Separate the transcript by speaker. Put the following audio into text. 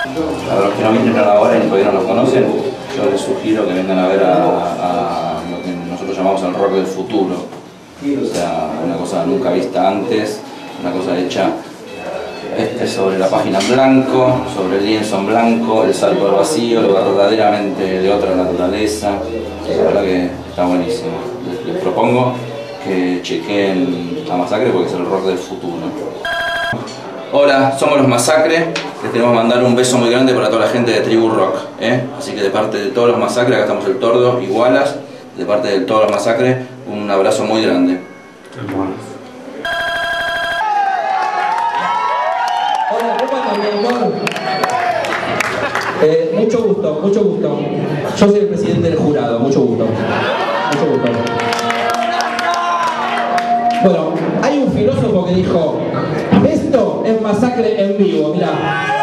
Speaker 1: A los que no vienen ahora y todavía no nos conocen, yo les sugiero que vengan a ver a lo que nosotros llamamos el rock del futuro. O sea, una cosa nunca vista antes, una cosa hecha sobre la página en blanco, sobre el lienzo en blanco, el salto al vacío, lo verdaderamente de otra naturaleza. La verdad que está buenísimo. Les propongo que chequen a Masacre porque es el rock del futuro. Hola, somos los Masacre. Les tenemos que mandar un beso muy grande para toda la gente de Tribu Rock, Así que de parte de todos los Masacre, acá estamos el Tordo y Wallace, de parte de todos los Masacre, un abrazo muy grande.
Speaker 2: Hola, ¿cómo andan, mi amor? Mucho gusto, mucho gusto. Yo soy el presidente del jurado, mucho gusto. Mucho gusto. Bueno, hay un filósofo que dijo: esto es Masacre en vivo, mirá.